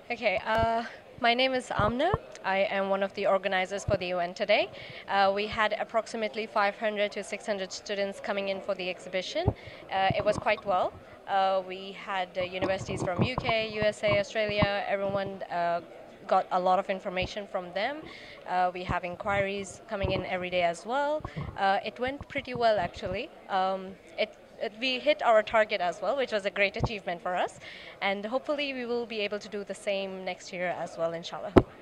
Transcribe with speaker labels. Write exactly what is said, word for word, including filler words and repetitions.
Speaker 1: Okay, uh, my name is Amna. I am one of the organizers for the event today. Uh, we had approximately five hundred to six hundred students coming in for the exhibition. Uh, it was quite well. Uh, we had uh, universities from U K, U S A, Australia. Everyone uh, got a lot of information from them. Uh, we have inquiries coming in every day as well. Uh, it went pretty well actually. Um, it it- we hit our target as well, which was a great achievement for us. And hopefully we will be able to do the same next year as well, inshallah.